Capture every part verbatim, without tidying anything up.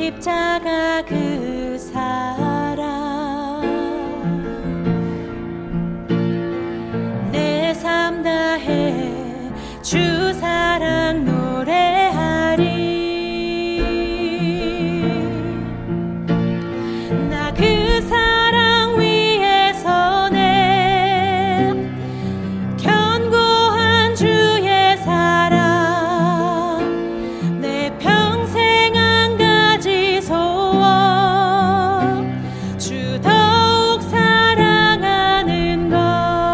십자가 그 사랑 내 삶 다해 주 사랑 노래하리. 나 그 사랑 위에 서네 견고한 주의 사랑 내 평생 한 가지 소원 주 더욱 사랑하는 것.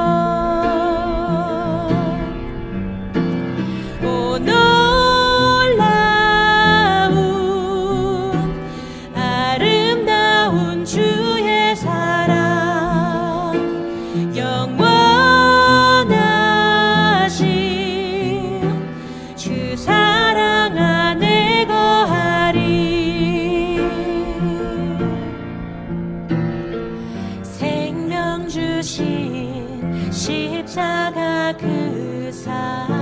오 놀라운 아름다운 주의 사랑 영원하신 그 사랑 안에 거하리. 생명 주신 십자가 그 사랑